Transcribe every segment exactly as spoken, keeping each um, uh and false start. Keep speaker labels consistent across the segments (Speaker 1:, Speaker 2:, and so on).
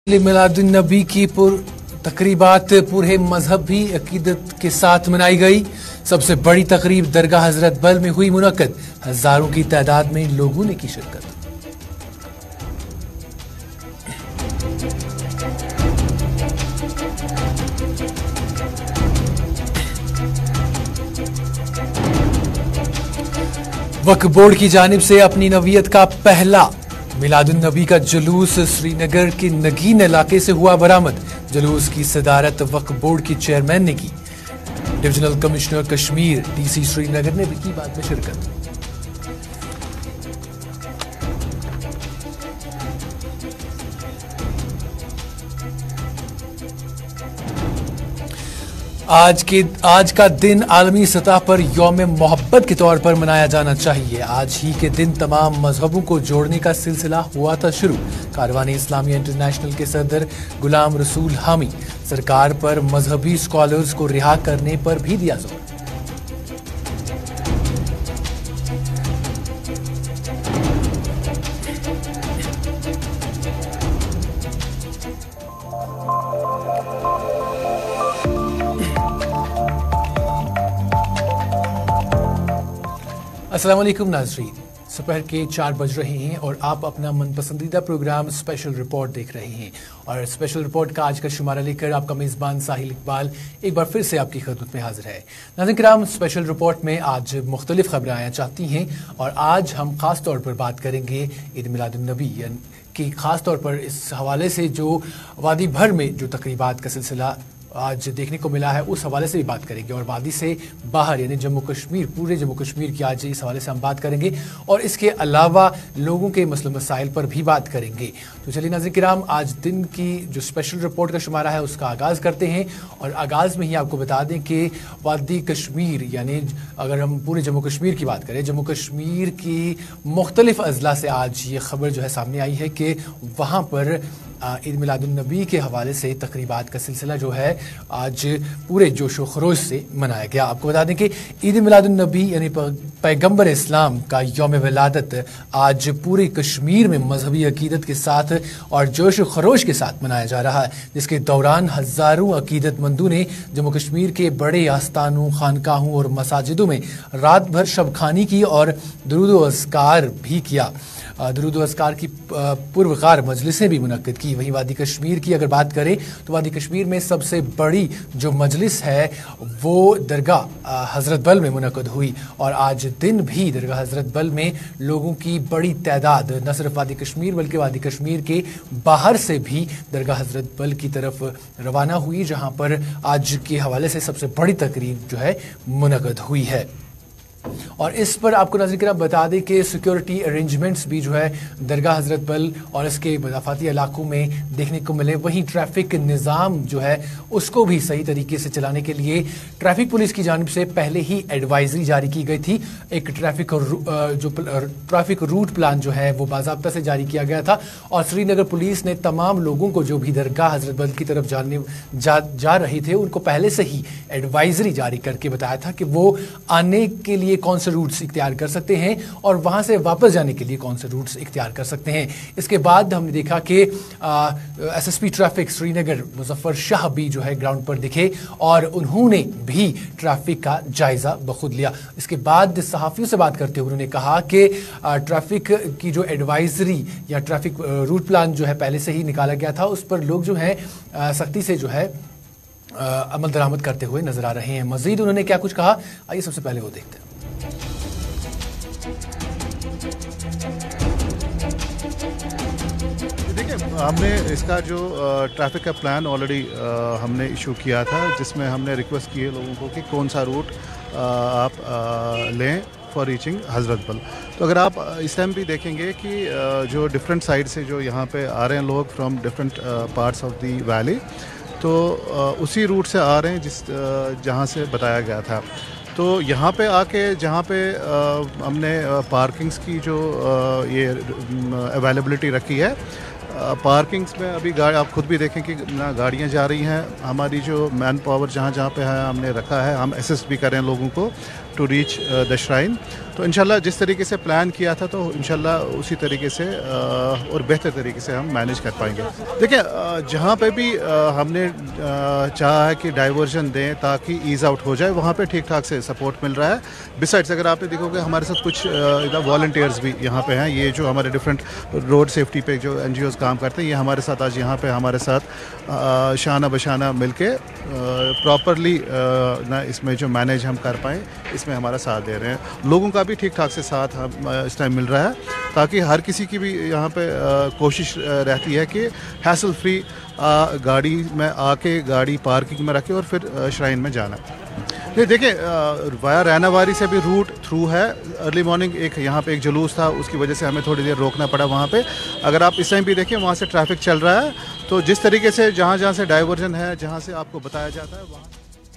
Speaker 1: मिलादुन्नबी की पुर तकरीबात पूरे मजहबी अकीदत के साथ मनाई गई। सबसे बड़ी तकरीब दरगाह हजरत बल में हुई मुनक्कद। हजारों की तादाद में लोगों ने की शिरकत। वक्फ बोर्ड की जानिब से अपनी नवीयत का पहला मिलादुन्नबी का जुलूस श्रीनगर के नगीन इलाके से हुआ बरामद। जुलूस की सदारत वक्फ बोर्ड की चेयरमैन ने की। Divisional commissioner Kashmir DC Srinagar ने भी की बात में शिरकत। आज के आज का दिन आलमी सतह पर यौम मोहब्बत के तौर पर मनाया जाना चाहिए। आज ही के दिन तमाम मजहबों को जोड़ने का सिलसिला हुआ था शुरू। कारवानी इस्लामिया इंटरनेशनल के सदर गुलाम रसूल हामी सरकार पर मजहबी स्कॉलर्स को रिहा करने पर भी दिया जोर। अस्सलाम वालेकुम नाज़रीन, दोपहर के चार बज रहे हैं और आप अपना मनपसंदीदा प्रोग्राम स्पेशल रिपोर्ट देख रहे हैं। और स्पेशल रिपोर्ट का आज का शुमारा लेकर आपका मेज़बान साहिल इकबाल एक बार फिर से आपकी खिदमत में हाजिर है। नाज़रीन किराम, स्पेशल रिपोर्ट में आज मुख्तलिफ खबरें आना चाहती हैं और आज हम खास तौर पर बात करेंगे ईद मिलादुन्नबी की। खास तौर पर इस हवाले से जो वादी भर में जो तकरीबात का सिलसिला आज देखने को मिला है उस हवाले से भी बात करेंगे और वादी से बाहर यानी जम्मू कश्मीर, पूरे जम्मू कश्मीर की आज इस हवाले से हम बात करेंगे और इसके अलावा लोगों के मसले मसाइल पर भी बात करेंगे। तो चलिए नाज़रीन किराम, आज दिन की जो स्पेशल रिपोर्ट का शुमारा है उसका आगाज़ करते हैं और आगाज़ में ही आपको बता दें कि वादी कश्मीर यानी अगर हम पूरे जम्मू कश्मीर की बात करें, जम्मू कश्मीर की मुख्तलिफ अजला से आज ये खबर जो है सामने आई है कि वहाँ पर ईद मिलादुन्नबी के हवाले से तकरीबात का सिलसिला जो है आज पूरे जोश व खरोश से मनाया गया। आपको बता दें कि ईद मिलादुन्नबी यानी पैगंबर इस्लाम का यौम विलादत आज पूरे कश्मीर में मजहबी अकीदत के साथ और जोश व खरोश के साथ मनाया जा रहा है, जिसके दौरान हज़ारों अकीदतमंदों ने जम्मू कश्मीर के बड़े आस्थानों, खानकाहों और मसाजिदों में रात भर शब खानी की और दुरूद व अस्कार भी किया। दुरूद व अस्कार की पुरवकार मजलिसें भी मुनक्किद की। वहीं वादी कश्मीर की अगर बात करें तो वादी कश्मीर में सबसे बड़ी जो मजलिस है वो दरगाह हजरत बल में मुनक्किद हुई और आज दिन भी दरगाह हजरत बल में लोगों की बड़ी तादाद न सिर्फ वादी कश्मीर बल्कि वादी कश्मीर के बाहर से भी दरगाह हजरत बल की तरफ रवाना हुई, जहां पर आज के हवाले से सबसे बड़ी तकरीब जो है मुनक्किद हुई है। और इस पर आपको नाज़रीन किराम बता दें कि सिक्योरिटी अरेंजमेंट्स भी जो है दरगाह हजरत बल और इसके मदाफाती इलाकों में देखने को मिले। वहीं ट्रैफिक निज़ाम जो है उसको भी सही तरीके से चलाने के लिए ट्रैफिक पुलिस की जानिब से पहले ही एडवाइजरी जारी की गई थी। एक ट्रैफिक जो ट्रैफिक रूट प्लान जो है वो बाज़ाब्ता से जारी किया गया था और श्रीनगर पुलिस ने तमाम लोगों को जो भी दरगाह हजरत बल की तरफ जाने जा, जा रहे थे उनको पहले से ही एडवाइजरी जारी करके बताया था कि वो आने के लिए कौन से रूट्स इख्तियार कर सकते हैं और वहां से वापस जाने के लिए कौन से रूट्स इख्तियार कर सकते हैं। इसके बाद हमने देखा कि एसएसपी ट्रैफिक श्रीनगर मुजफ्फर शाह भी जो है ग्राउंड पर दिखे और उन्होंने भी ट्रैफिक का जायजा बखुद लिया। इसके बाद सहाफियों से बात करते हुए उन्होंने कहा कि ट्रैफिक की जो एडवाइजरी या ट्रैफिक रूट प्लान जो है पहले से ही निकाला गया था उस पर लोग जो है सख्ती से जो है अमल दरामद करते हुए नजर आ रहे हैं। मजीद उन्होंने क्या कुछ कहा, आइए सबसे पहले वो देखते हैं।
Speaker 2: हमने इसका जो ट्रैफिक का प्लान ऑलरेडी हमने इशू किया था, जिसमें हमने रिक्वेस्ट की है लोगों को कि कौन सा रूट आप आ, लें फॉर रीचिंग हजरत बल। तो अगर आप इस टाइम भी देखेंगे कि जो डिफरेंट साइड से जो यहाँ पे आ रहे हैं लोग from different parts of the valley, तो उसी रूट से आ रहे हैं जिस जहाँ से बताया गया था। तो यहाँ पे आके जहाँ पे आ, हमने पार्किंग्स की जो आ, ये अवेलेबिलिटी रखी है, पार्किंग्स में अभी गाड़ी आप खुद भी देखें कि ना गाड़ियाँ जा रही हैं। हमारी जो मैन पावर जहाँ जहाँ पे है हमने रखा है, हम असिस्ट भी कर रहे हैं लोगों को टू रीच द श्राइन। तो तो इंशाल्लाह जिस तरीके से प्लान किया था तो इंशाल्लाह उसी तरीके से और बेहतर तरीके से हम मैनेज कर पाएंगे। देखिए जहाँ पे भी हमने चाहा है कि डाइवर्जन दें ताकि ईज़ आउट हो जाए, वहाँ पे ठीक ठाक से सपोर्ट मिल रहा है। बिसाइड्स अगर आपने देखोगे हमारे साथ कुछ इधर वॉलंटियर्स भी यहाँ पे हैं, ये जो हमारे डिफरेंट रोड सेफ्टी पे जो एन जी ओज़ काम करते हैं, ये हमारे साथ आज यहाँ पे हमारे साथ शाना बशाना मिल के प्रॉपरली ना इसमें जो मैनेज हम कर पाएँ इसमें हमारा साथ दे रहे हैं। लोगों का भी ठीक ठाक से साथ हम इस टाइम मिल रहा है ताकि हर किसी की भी यहाँ पे कोशिश रहती है कि हैसल फ्री गाड़ी में आके गाड़ी पार्किंग में रखे और फिर श्राइन में जाना। ये देखिए वाया रैनावारी से भी रूट थ्रू है। अर्ली मॉर्निंग एक यहाँ पे एक जुलूस था, उसकी वजह से हमें थोड़ी देर रोकना पड़ा वहाँ पे। अगर आप इस टाइम भी देखिए वहाँ से ट्रैफिक चल रहा है, तो जिस तरीके से जहाँ जहाँ से डाइवर्जन है, जहाँ से आपको बताया जाता है वहाँ।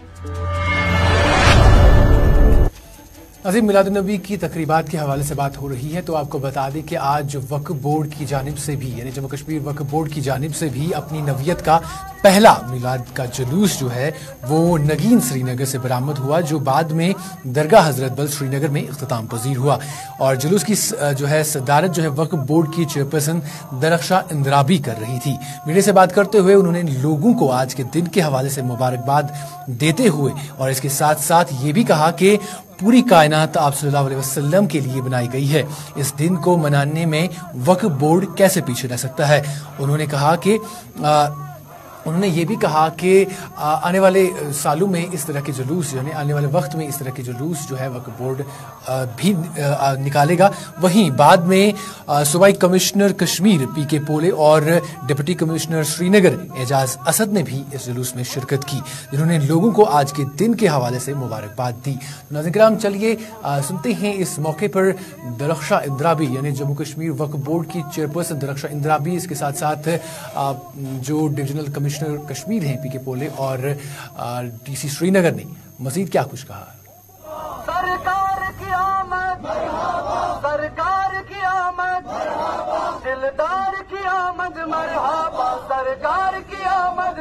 Speaker 1: अज़ीम मिलादुन्नबी की तकरीबात के हवाले से बात हो रही है, तो आपको बता दें कि आज वक्फ बोर्ड की जानिब से भी यानी जम्मू कश्मीर वक्फ बोर्ड की जानिब से भी अपनी नवियत का पहला मिलाद का जुलूस जो है वो नगीन श्रीनगर से बरामद हुआ, जो बाद में दरगाह हजरत बल श्रीनगर में इख्तिताम पजीर हुआ। और जुलूस की जो है सदारत जो है वक्फ बोर्ड की चेयरपर्सन दरख्शा इंद्राबी कर रही थी। मीडिया से बात करते हुए उन्होंने लोगों को आज के दिन के हवाले से मुबारकबाद देते हुए और इसके साथ साथ ये भी कहा कि पूरी कायनात आप सल्लल्लाहु अलैहि वसल्लम के लिए बनाई गई है, इस दिन को मनाने में वक्फ बोर्ड कैसे पीछे रह सकता है। उन्होंने कहा कि आ, उन्होंने ये भी कहा कि आने वाले सालों में इस तरह के जुलूस यानी आने वाले वक्त में इस तरह के जुलूस जो है वक्फ बोर्ड भी निकालेगा। वहीं बाद में सूबाई commissioner Kashmir P K Pole और डिप्टी कमिश्नर श्रीनगर एजाज असद ने भी इस जुलूस में शिरकत की, जिन्होंने लोगों को आज के दिन के हवाले से मुबारकबाद दी। नाज़रीन किराम, चलिए सुनते हैं इस मौके पर दरख्शा इंद्राबी यानी जम्मू कश्मीर वक्फ बोर्ड की चेयरपर्सन दरख्शा इंद्राबी, इसके साथ साथ जो डिविजनल कमिश्नर कश्मीर हैं पी के पोले और डी सी श्रीनगर ने मजीद क्या कुछ कहा।
Speaker 3: सरकार की आमद, सरकार की आमद, दिलदार की आमद, मरहबा सरकार की आमद,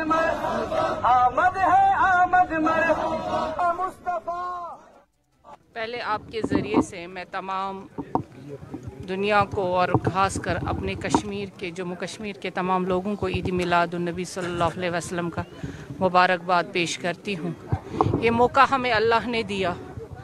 Speaker 3: आमद है आमद मरहबा मुस्तफा।
Speaker 4: पहले आपके ज़रिए से मैं तमाम दुनिया को और ख़ासकर अपने कश्मीर के जम्मू कश्मीर के तमाम लोगों को ईद मिलादुन्नबी सल्लल्लाहु अलैहि वसल्लम का मुबारकबाद पेश करती हूँ। ये मौका हमें अल्लाह ने दिया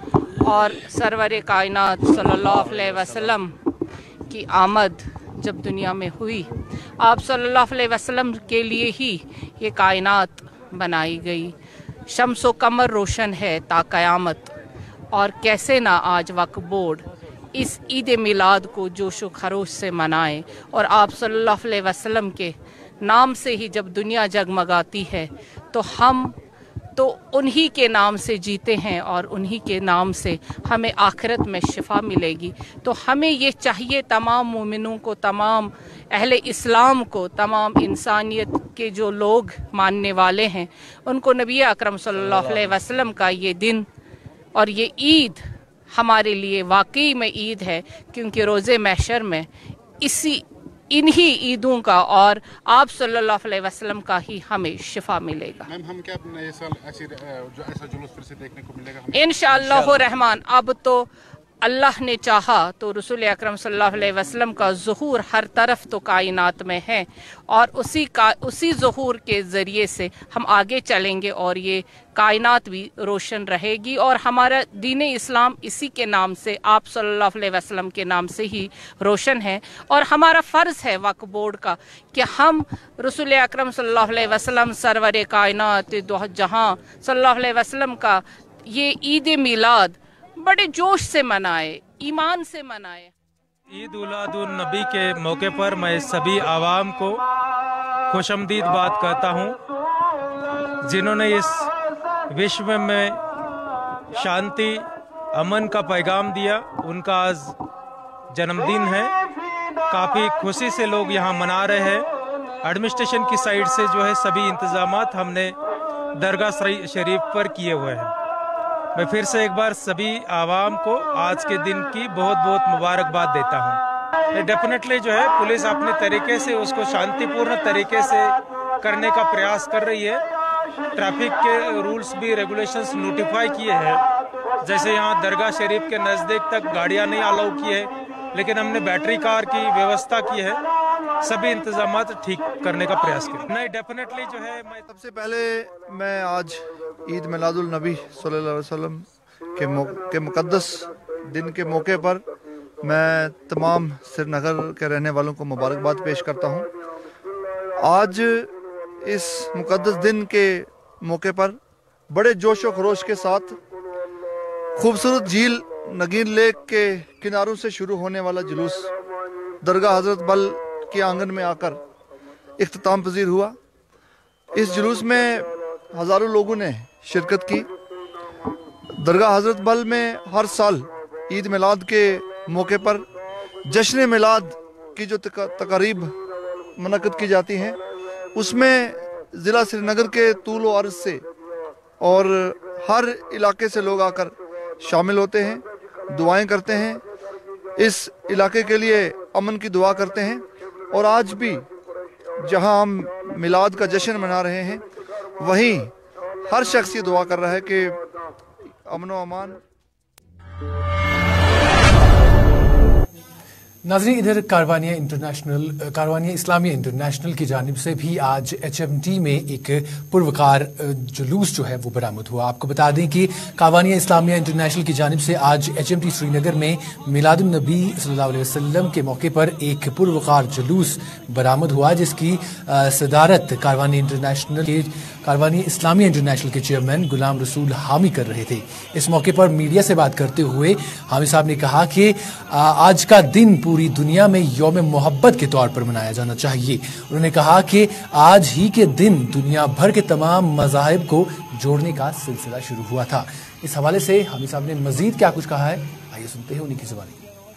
Speaker 4: और सरवर कायनात सल्लल्लाहु अलैहि वसल्लम की आमद जब दुनिया में हुई, आप सल्लल्लाहु अलैहि वसल्लम के लिए ही ये कायनात बनाई गई। शम्स व कमर रोशन है ता क़यामत, और कैसे ना आज वक्फ बोर्ड इस ईद मिलाद को जोश व खरोश से मनाए और आप सल्लल्लाहु अलैहि वसल्लम के नाम से ही जब दुनिया जगमगाती है तो हम तो उन्हीं के नाम से जीते हैं और उन्हीं के नाम से हमें आखिरत में शिफा मिलेगी। तो हमें ये चाहिए तमाम मोमिनों को, तमाम अहले इस्लाम को, तमाम इंसानियत के जो लोग मानने वाले हैं उनको नबी अकरम सल्लल्लाहु अलैहि वसल्लम का ये दिन और ये ईद हमारे लिए वाकई में ईद है, क्योंकि रोज़े महशर में इसी इन्हीं ईदों का और आप सल्लल्लाहु अलैहि वसल्लम का ही हमें शिफा मिलेगा।
Speaker 5: मैम हम क्या नए साल ऐसी जो ऐसा जुलूस फिर से देखने को मिलेगा?
Speaker 4: इंशाअल्लाह रहमान। अब तो अल्लाह ने चाहा तो रसूल अकरम सल्लल्लाहु अलैहि वसल्लम का ज़ुहूर हर तरफ तो कायनात में है और उसी का उसी ज़ुहूर के ज़रिए से हम आगे चलेंगे और ये कायनात भी रोशन रहेगी और हमारा दीन इस्लाम इसी के नाम से, आप सल्लल्लाहु अलैहि वसल्लम के नाम से ही रोशन है। और हमारा फ़र्ज़ है वक्फ बोर्ड का कि हम रसूल अकरम सल्लल्लाहु अलैहि वसल्लम सरवर कायनात जहाँ सल्लल्लाहु अलैहि वसल्लम का ये ईद मिलाद बड़े जोश से मनाए, ईमान से मनाए।
Speaker 6: ईद उल नबी के मौके पर मैं सभी आवाम को खुशमदीद बात कहता हूँ, जिन्होंने इस विश्व में शांति अमन का पैगाम दिया। उनका आज जन्मदिन है, काफ़ी खुशी से लोग यहाँ मना रहे हैं। एडमिनिस्ट्रेशन की साइड से जो है सभी इंतजामात हमने दरगाह शरीफ पर किए हुए हैं। मैं फिर से एक बार सभी आवाम को आज के दिन की बहुत बहुत मुबारकबाद देता हूँ। डेफिनेटली जो है पुलिस अपने तरीके से उसको शांतिपूर्ण तरीके से करने का प्रयास कर रही है। ट्रैफिक के रूल्स भी रेगुलेशंस नोटिफाई किए हैं जैसे यहाँ दरगाह शरीफ के नज़दीक तक गाड़ियाँ नहीं अलाउ की है, लेकिन हमने बैटरी कार की व्यवस्था की है। सभी इंतजाम ठीक करने का प्रयास किया। नहीं, डेफिनेटली जो है मैं
Speaker 7: सबसे पहले मैं आज ईद मिलादुल नबी सल्लल्लाहु अलैहि वसल्लम के मौ, के मुकद्दस दिन के मौके पर मैं तमाम श्रीनगर के रहने वालों को मुबारकबाद पेश करता हूँ। आज इस मुकद्दस दिन के मौके पर बड़े जोश व खरोश के साथ खूबसूरत झील नगीन लेक के किनारों से शुरू होने वाला जुलूस दरगाह हजरत बल के आंगन में आकर इख्तिताम पजीर हुआ। इस जुलूस में हज़ारों लोगों ने शिरकत की। दरगाह हजरत बल में हर साल ईद मिलाद के मौके पर जश्न मिलाद की जो तकारीब मुनक़्क़िद की जाती हैं, उसमें ज़िला श्रीनगर के तूल व अर्ज़ से और हर इलाके से लोग आकर शामिल होते हैं, दुआएं करते हैं, इस इलाके के लिए अमन की दुआ करते हैं। और आज भी जहां हम मिलाद का जश्न मना रहे हैं, वहीं हर शख्स ये दुआ कर रहा है कि अमन व अमान।
Speaker 1: नाज़रीन, इधर कारवानिया इंटरनेशनल कारवानिया इस्लामिया इंटरनेशनल की जानिब से भी आज एच एम टी में एक पुरवकार जुलूस जो है वो बरामद हुआ। आपको बता दें कि कारवानिया इस्लामिया इंटरनेशनल की जानिब से आज एच एम टी श्रीनगर में मिलादुन नबी सल्लल्लाहु अलैहि वसल्लम के मौके पर एक पुरवकार जुलूस बरामद हुआ, जिसकी सदारत कारवानिया इंटरनेशनल के कारवानिया इस्लामिया इंटरनेशनल के चेयरमैन गुलाम रसूल हामी कर रहे थे। इस मौके पर मीडिया से बात करते हुए हामी साहब ने कहा कि आज का दिन पूरी दुनिया में यौम मोहब्बत के तौर पर मनाया जाना चाहिए। उन्होंने कहा कि आज ही के दिन दुनिया भर के तमाम मज़ाहिब को जोड़ने का सिलसिला शुरू हुआ था। इस हवाले से हामी साहब ने मजीद क्या कुछ कहा है, आइए सुनते हैं उन्हीं की जुबानी।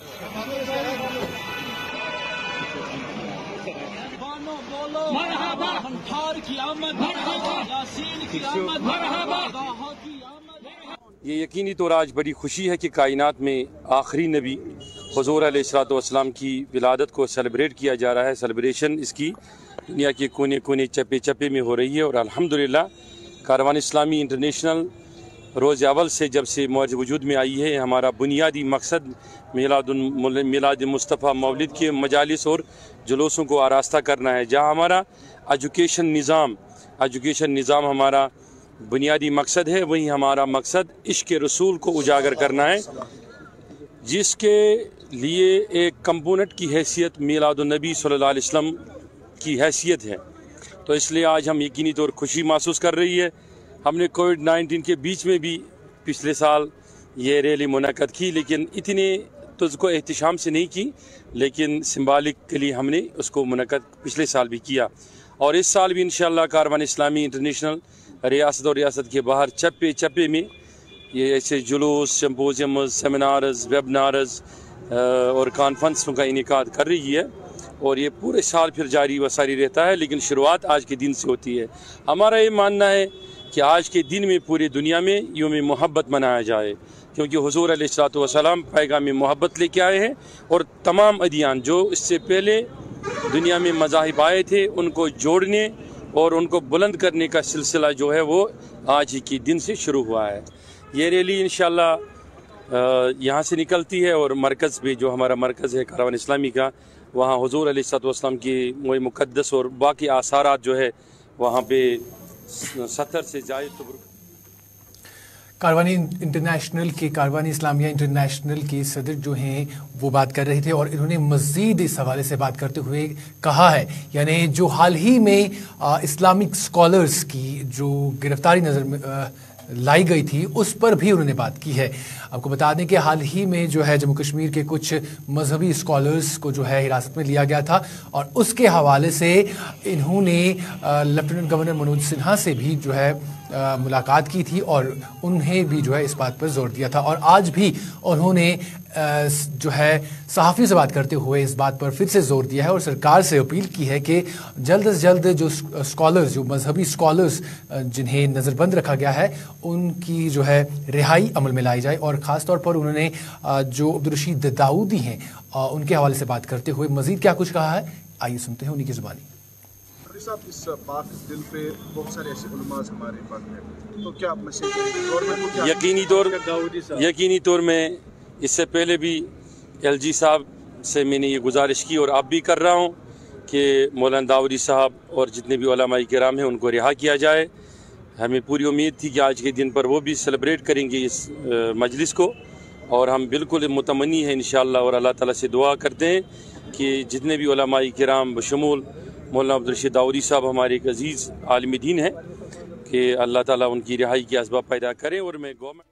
Speaker 8: ये यकीनी तौर आज बड़ी खुशी है कि कायनात में आखिरी नबी हुज़ूर अलैहिस्सलाम की विलादत को सेलिब्रेट किया जा रहा है। सेलिब्रेशन इसकी दुनिया के कोने कोने चप्पे चप्पे में हो रही है और अल्हम्दुलिल्लाह कारवान इस्लामी इंटरनेशनल रोज़ अवल से जब से मौज वजूद में आई है, हमारा बुनियादी मकसद मिलादुन मिलाद मुस्तफ़ा मौलिद के मजालिस और जुलूसों को आरास्ता करना है। जहाँ हमारा एजुकेशन निज़ाम एजुकेशन निज़ाम हमारा बुनियादी मकसद है, वहीं हमारा मकसद इश्क़ रसूल को उजागर करना है, जिसके लिए एक कंपोनेंट की हैसियत मिलादुन नबी सल्लल्लाहु अलैहि वसल्लम की हैसियत है। तो इसलिए आज हम यकीनी तौर खुशी महसूस कर रही है। हमने कोविड नाइन्टीन के बीच में भी पिछले साल ये रैली मुनक़्क़िद की, लेकिन इतने तो उसको एहतशाम से नहीं की, लेकिन सिम्बॉलिकली हमने उसको मुनक़्क़िद पिछले साल भी किया। और इस साल भी इंशाअल्लाह कारवान इस्लामी इंटरनेशनल रियासत और रियासत के बाहर चप्पे चप्पे में ये ऐसे जुलूस, सिम्पोजियम, सेमिनार्स, वेबनार्स और कॉन्फ्रेंसों का इनेकाद कर रही है और ये पूरे साल फिर जारी व सारी रहता है, लेकिन शुरुआत आज के दिन से होती है। हमारा ये मानना है कि आज के दिन में पूरी दुनिया में यौम मोहब्बत मनाया जाए, क्योंकि हुज़ूर अलैहिस्सलातु वस्सलाम पैगाम मोहब्बत लेके आए हैं और तमाम अदियान जो इससे पहले दुनिया में मज़ाहिब आए थे उनको जोड़ने और उनको बुलंद करने का सिलसिला जो है वो आज ही के दिन से शुरू हुआ है। ये रैली इंशाअल्लाह यहाँ से निकलती है और मरकज़ भी जो हमारा मरकज़ है कारवान इस्लामी का, वहाँ हुज़ूर अलैहिस्सलातु वस्सलाम की वो मुक़द्दस और बाकी आसारात जो है वहाँ पे सत्तर से ज़ायद
Speaker 1: कारवानी इंटरनेशनल के कारवानी इस्लामिया इंटरनेशनल के सदर जो हैं वो बात कर रहे थे और इन्होंने मज़ीद इस हवाले से बात करते हुए कहा है, यानी जो हाल ही में इस्लामिक स्कॉलर्स की जो गिरफ्तारी नज़र में आ, लाई गई थी उस पर भी उन्होंने बात की है। आपको बता दें कि हाल ही में जो है जम्मू कश्मीर के कुछ मजहबी स्कॉलर्स को जो है हिरासत में लिया गया था और उसके हवाले से इन्होंने लेफ्टिनेंट गवर्नर मनोज सिन्हा से भी जो है आ, मुलाकात की थी और उन्हें भी जो है इस बात पर जोर दिया था। और आज भी उन्होंने आ, जो है सहाफ़ियों से बात करते हुए इस बात पर फिर से जोर दिया है और सरकार से अपील की है कि जल्द से जल्द जो स्कॉलर्स जो मजहबी स्कॉलर्स जिन्हें नज़रबंद रखा गया है उनकी जो है रिहाई अमल में लाई जाए। और ख़ास तौर पर उन्होंने जो अब्दुल रशीद दाऊदी हैं उनके हवाले से बात करते हुए मज़ीद क्या कुछ कहा है, आइए सुनते हैं उन्हीं की ज़ुबानी।
Speaker 9: साहब, इस पाक दिन पे बहुत सारे ऐसे उलमाज हमारे पास हैं, तो क्या मैसेज गवर्नमेंट को?
Speaker 8: यकीनी तौर यकीनी तौर में इससे पहले भी एल जी साहब से मैंने ये गुजारिश की और अब भी कर रहा हूँ कि मौलाना दाऊदी साहब और जितने भी उलमाए किराम हैं उनको रिहा किया जाए। हमें पूरी उम्मीद थी कि आज के दिन पर वो भी सेलिब्रेट करेंगे इस मजलिस को, और हम बिल्कुल मुतमनी हैं इंशाअल्लाह, और अल्लाह ताला से दुआ करते हैं कि जितने भी उलमाए किराम बशमूल मौलाना अब्दुल रशीद दाऊदी साहब हमारे एक अजीज़ आलिम दीन हैं कि अल्लाह ताला उनकी रिहाई के असबाब पैदा करें। और मैं गवर्नमेंट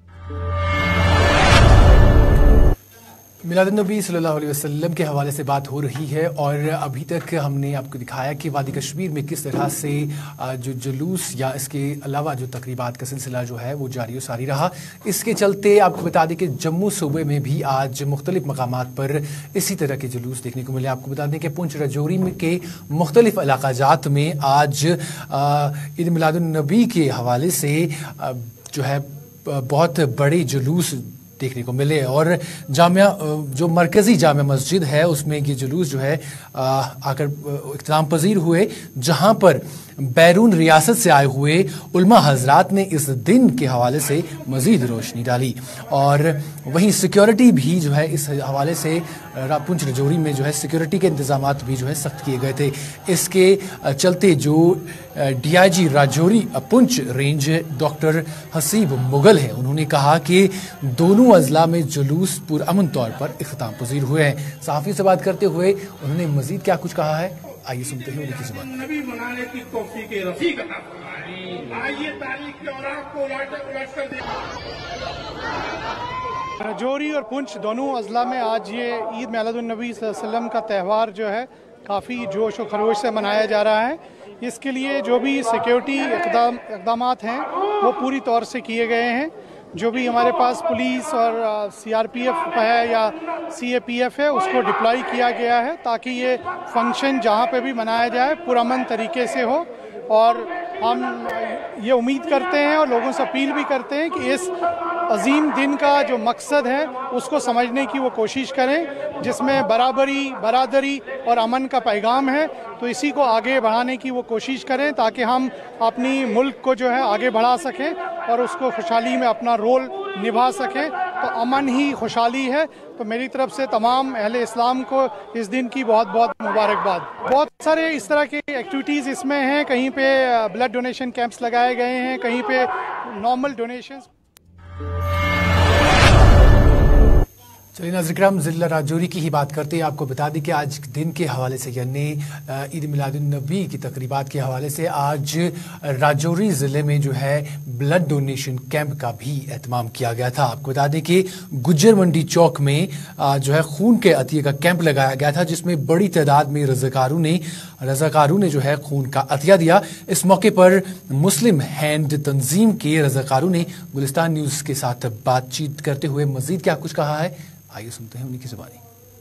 Speaker 1: मिलादुन्नबी सल्लल्लाहु अलैहि वसल्लम के हवाले से बात हो रही है, और अभी तक हमने आपको दिखाया कि वादी कश्मीर में किस तरह से जो जुलूस या इसके अलावा जो तकरीबात का सिलसिला जो है वो जारी और सारी रहा। इसके चलते आपको बता दें कि जम्मू सूबे में भी आज मुख्तलिफ मकामात पर इसी तरह के जुलूस देखने को मिले। आपको बता दें कि पुंछ राजौरी के मुख्तलिफ इलाकाजात में आज ईद मिलादुन्नबी के हवाले से जो है बहुत बड़े जुलूस देखने को मिले, और जामिया जो मरकज़ी जामिया मस्जिद है उसमें ये जुलूस जो है आकर इख्तिताम पजीर हुए, जहां पर बैरून रियासत से आए हुए उलमा हजरात ने इस दिन के हवाले से मजीद रोशनी डाली। और वहीं सिक्योरिटी भी जो है इस हवाले से पुंछ राजौरी में जो है सिक्योरिटी के इंतजाम भी जो है सख्त किए गए थे। इसके चलते जो D I G Rajouri Poonch range doctor Haseeb Mughal हैं, उन्होंने कहा कि दोनों अजला में जुलूस पुरअमन तौर पर इख्तिताम पजीर हुए हैं। सहाफ़ी से बात करते हुए उन्होंने मजीद क्या कुछ कहा है, आइए सुनते हैं उनकी जुबान।
Speaker 10: नबी बनाने की तौफीक रफीक अता फरमाए। आइए तारीख के औरात को उलट उलट कर दे।
Speaker 11: राजौरी और पुंछ दोनों अजला में आज ये ईद मिलादुन्नबी सल्लल्लाहु अलैहि वसल्लम का त्यौहार जो है काफ़ी जोश और खरोश से मनाया जा रहा है। इसके लिए जो भी सिक्योरिटी इकदाम इकदामात हैं वो पूरी तौर से किए गए हैं। जो भी हमारे पास पुलिस और सी आर पी एफ है या सी ए पी एफ है उसको डिप्लॉय किया गया है ताकि ये फंक्शन जहाँ पे भी मनाया जाए पुरअमन तरीके से हो। और हम ये उम्मीद करते हैं और लोगों से अपील भी करते हैं कि इस अजीम दिन का जो मकसद है उसको समझने की वो कोशिश करें, जिसमें बराबरी, बरादरी और अमन का पैगाम है। तो इसी को आगे बढ़ाने की वो कोशिश करें ताकि हम अपनी मुल्क को जो है आगे बढ़ा सकें और उसको खुशहाली में अपना रोल निभा सकें। तो अमन ही खुशहाली है। तो मेरी तरफ से तमाम अहले इस्लाम को इस दिन की बहुत बहुत मुबारकबाद। बहुत सारे इस तरह के एक्टिविटीज़ इसमें हैं। कहीं पे ब्लड डोनेशन कैंप्स लगाए गए हैं, कहीं पे नॉर्मल डोनेशंस।
Speaker 1: चलिए नाज़रीन, ज़िला राजौरी की ही बात करते हैं। आपको बता दें कि आज दिन के हवाले से यानी ईद मिलादुन्नबी की तकरीबात के हवाले से आज राजौरी ज़िले में जो है ब्लड डोनेशन कैंप का भी एहतमाम किया गया था। आपको बता दें कि गुज्जर मंडी चौक में जो है खून के अतिये का कैंप लगाया गया था, जिसमें बड़ी तादाद में रज़ाकारों ने रज़ाकारों ने जो है खून का अतिया दिया। इस मौके पर मुस्लिम हैंड तंजीम के रज़ाकारों ने गुलिस्तान न्यूज़ के साथ बातचीत करते हुए मजीद क्या कुछ कहा है, आइए सुनते हैं उन्हीं की ज़ुबानी।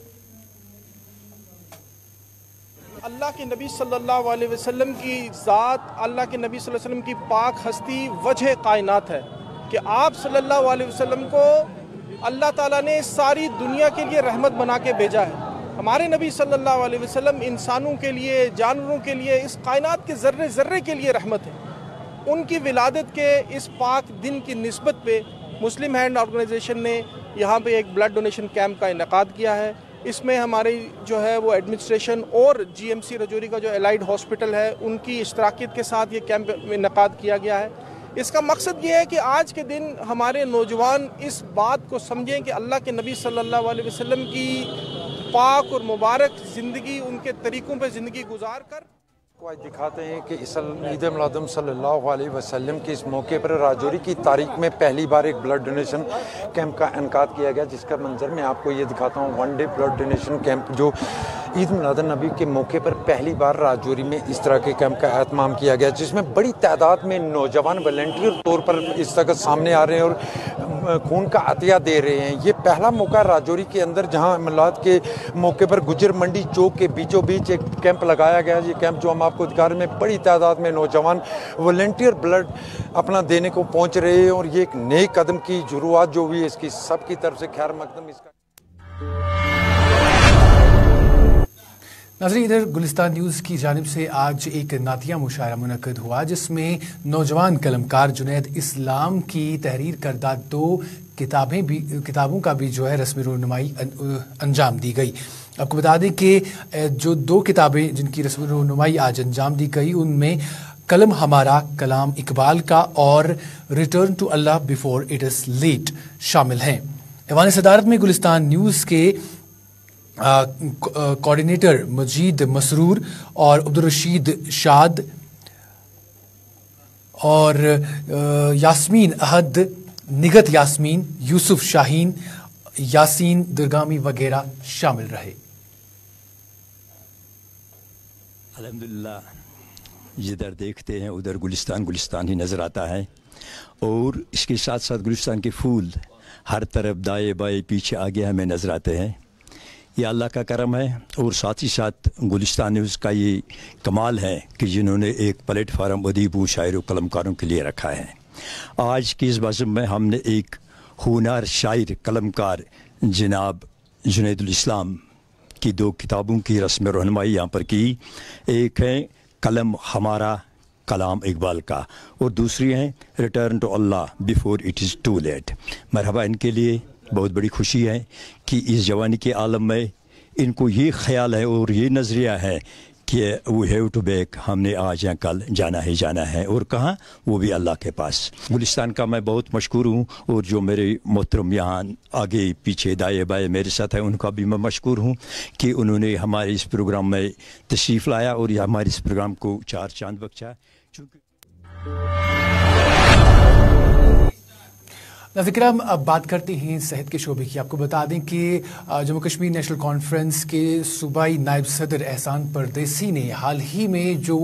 Speaker 12: अल्लाह के नबी सल्लल्लाहु अलैहि वसल्लम की ज़ात, अल्लाह के नबी सल्लल्लाहु अलैहि वसल्लम की पाक हस्ती वजह कायनात है कि आप सल्लल्लाहु अलैहि वसल्लम को अल्लाह ताला ने सारी दुनिया के लिए रहमत बना के भेजा है। हमारे नबी सल्लल्लाहु अलैहि वसल्लम इंसानों के लिए, जानवरों के लिए, इस कायनात के ज़र्रे ज़र्रे के लिए रहमत है। उनकी विलादत के इस पाक दिन की निस्बत पे मुस्लिम हैंड ऑर्गेनाइजेशन ने यहाँ पे एक ब्लड डोनेशन कैंप का इनेकाद किया है। इसमें हमारी जो है वो एडमिनिस्ट्रेशन और जी एम सी राजौरी का जो एलाइड हॉस्पिटल है उनकी इश्तराकियत के साथ ये कैंप इनेकाद किया गया है। इसका मकसद ये है कि आज के दिन हमारे नौजवान इस बात को समझें कि अल्लाह के नबी सल्लल्लाहु अलैहि वसल्लम की पाक और मुबारक ज़िंदगी, उनके तरीक़ों पर ज़िंदगी गुजार कर
Speaker 13: को आज दिखाते हैं कि इस ईद मिलादुन सल्लल्लाहु अलैहि वसल्लम के इस मौके पर राजौरी की तारीख में पहली बार एक ब्लड डोनेशन कैंप का इनेकाद किया गया, जिसका मंजर मैं आपको ये दिखाता हूँ। One day blood donation camp जो ईद मिलादुन नबी के मौके पर पहली बार राजौरी में इस तरह के कैंप का एहतमाम किया गया, जिसमें बड़ी तादाद में नौजवान वॉलंटियर तौर पर इस तरह सामने आ रहे हैं और खून का अतिया दे रहे हैं। ये पहला मौका राजौरी के अंदर जहाँ मिलाद के मौके पर गुज्जर मंडी चौक के बीचों बीच एक कैंप लगाया गया। ये कैंप जो हम आपको दिखा रहे हैं, बड़ी तादाद में नौजवान वॉलंटियर ब्लड अपना देने को पहुँच रहे हैं और ये एक नए कदम की शुरुआत जो हुई है इसकी सबकी तरफ से खैर मकदम। इसका
Speaker 1: नाज़रीन, इधर गुलिस्तान न्यूज़ की जानिब से आज एक नातिया मुशायरा मुनक़्क़द हुआ जिसमें नौजवान कलमकार जुनैद इस्लाम की तहरीर करदा दो किताबें भी किताबों का भी जो है रस्मी रूनुमाई अंजाम दी गई। आपको बता दें कि जो दो किताबें जिनकी रस्मी रूनुमाई आज अंजाम दी गई उनमें कलम हमारा कलाम इकबाल का और return to Allah before it is late शामिल हैं। ऐवान सदारत में गुलिस्तान न्यूज़ के कोऑर्डिनेटर मजीद मसरूर और अब्दुल रशीद शाद और यास्मीन अहद, निगत यास्मीन, यूसुफ शाहीन, यासीन दुर्गामी वगैरह शामिल रहे।
Speaker 14: अल्हम्दुलिल्लाह, जिधर देखते हैं उधर गुलिस्तान गुलिस्तान ही नज़र आता है और इसके साथ साथ गुलिस्तान के फूल हर तरफ दाएं बाएं पीछे आगे हमें नज़र आते हैं। ये अल्लाह का करम है और साथ ही साथ गुलिस्तान न्यूज़ का ये कमाल है कि जिन्होंने एक प्लेटफार्म अदीबों शायरों कलमकारों के लिए रखा है। आज की इस बज़म में हमने एक होनहार शायर कलमकार जनाब जुनैदुल इस्लाम की दो किताबों की रस्म रहनुमाई यहाँ पर की। एक है कलम हमारा कलाम इकबाल का और दूसरी है return to Allah before it is too late. मरहबा इनके लिए, बहुत बड़ी खुशी है कि इस जवानी के आलम में इनको ये ख्याल है और ये नज़रिया है कि वी हैव टू बैक, हमने आज या कल जाना ही जाना है और कहाँ, वो भी अल्लाह के पास। गुलिस्तान का मैं बहुत मशकूर हूँ और जो मेरे मोहतरम यहाँ आगे पीछे दाएं बाएं मेरे साथ है उनका भी मैं मशकूर हूँ कि उन्होंने हमारे इस प्रोग्राम में तशरीफ़ लाया और ये हमारे इस प्रोग्राम को चार चांद बख्शा।
Speaker 1: नाज़रीन, अब बात करते हैं सेहत के शोबे की। आपको बता दें कि जम्मू कश्मीर नेशनल कॉन्फ्रेंस के सूबाई नायब सदर एहसान परदेसी ने हाल ही में जो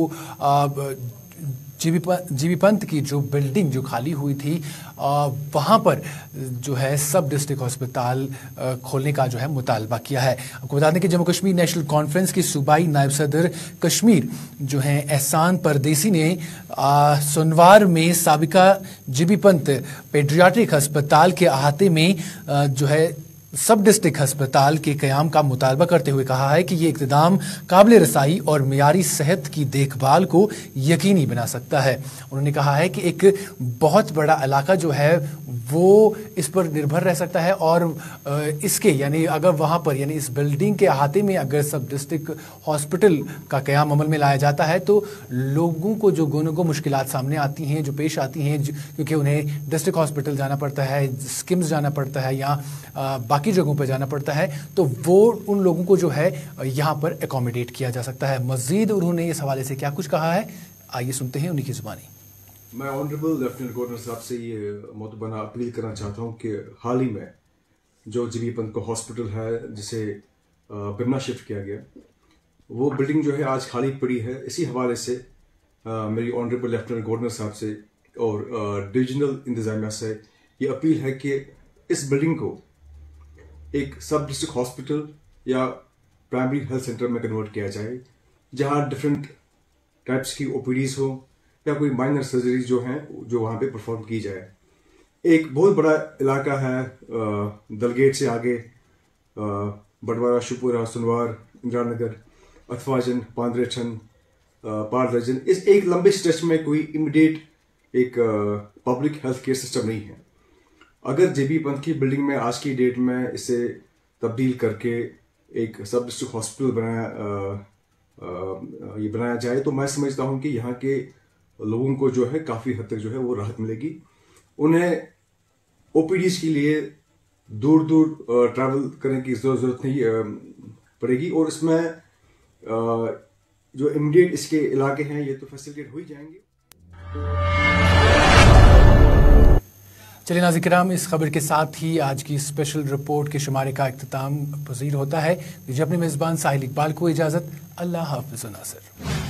Speaker 1: जीबी जीबी पंत की जो बिल्डिंग जो खाली हुई थी वहाँ पर जो है सब डिस्ट्रिक्ट अस्पताल खोलने का जो है मुतालबा किया है। आपको बता दें कि जम्मू कश्मीर नेशनल कॉन्फ्रेंस के सूबाई नायब सदर कश्मीर जो हैं एहसान परदेसी ने सोमवार में साबिका जीबी पंत पेडियाट्रिक अस्पताल के अहाते में जो है सब डिस्ट्रिक्ट अस्पताल के क़याम का मुतालबा करते हुए कहा है कि ये इक़्तिदाम काबिल रसाई और मियारी सेहत की देखभाल को यकीनी बना सकता है। उन्होंने कहा है कि एक बहुत बड़ा इलाका जो है वो इस पर निर्भर रह सकता है और इसके यानी अगर वहाँ पर यानी इस बिल्डिंग के अहाते में अगर सब डिस्ट्रिक्ट हॉस्पिटल का क़याम अमल में लाया जाता है तो लोगों को जो गुनगो मुश्किलात सामने आती हैं, जो पेश आती हैं, क्योंकि उन्हें डिस्ट्रिक्ट हॉस्पिटल जाना पड़ता है, स्किम्स जाना पड़ता है या बाकी जगहों पर जाना पड़ता है, तो वो उन लोगों को जो है यहाँ पर एकोमोडेट किया जा सकता है। मजीद उन्होंने इस हवाले से क्या कुछ कहा है, आइए सुनते हैं उन्हीं की जुबानी।
Speaker 15: मैं ऑनरेबल लेफ्टिनेंट गवर्नर साहब से ये मोतबना अपील करना चाहता हूँ कि हाल ही में जो जीबी पंत का हॉस्पिटल है जिसे बिरना शिफ्ट किया गया, वो बिल्डिंग जो है आज खाली पड़ी है। इसी हवाले से आ, मेरी ऑनरेबल लेफ्टिनेंट गवर्नर साहब से और डिविजनल इंतजामिया से ये अपील है कि इस बिल्डिंग को एक सब डिस्ट्रिक्ट हॉस्पिटल या प्राइमरी हेल्थ सेंटर में कन्वर्ट किया जाए, जहाँ डिफरेंट टाइप्स की ओपीडीज हो या कोई माइनर सर्जरी जो हैं जो वहाँ पे परफॉर्म की जाए। एक बहुत बड़ा इलाका है दलगेट से आगे, बटवारा, शुपुरा, सुनवार, इंदिरा नगर, अथवाजन, पांद्रेठन, पारदर्जन, इस एक लंबे स्ट्रेच में कोई इमीडिएट एक पब्लिक हेल्थ केयर सिस्टम नहीं है। अगर जेबी पंत की बिल्डिंग में आज की डेट में इसे तब्दील करके एक सब डिस्ट्रिक्ट हॉस्पिटल बनाया आ, आ, ये बनाया जाए तो मैं समझता हूँ कि यहाँ के लोगों को जो है काफ़ी हद तक जो है वो राहत मिलेगी। उन्हें ओपीडीज के लिए दूर दूर ट्रैवल करने की ज़रूरत नहीं पड़ेगी और इसमें जो इमीडिएट इसके इलाके हैं ये तो फैसिलिटेट हो ही जाएंगे।
Speaker 1: चलिए नाज़रीन, इस खबर के साथ ही आज की स्पेशल रिपोर्ट के शुमारे का इख्तिताम पजीर होता है। दीजिए अपने मेज़बान साहिल इकबाल को इजाज़त। अल्लाह हाफ़िज़ नासिर।